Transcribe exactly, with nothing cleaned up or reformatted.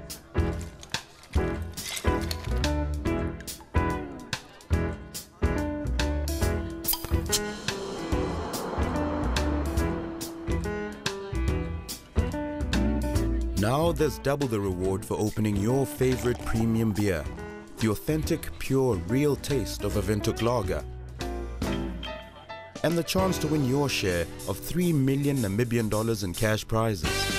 Now there's double the reward for opening your favorite premium beer. The authentic, pure, real taste of a Windhoek lager. And the chance to win your share of three million Namibian dollars in cash prizes.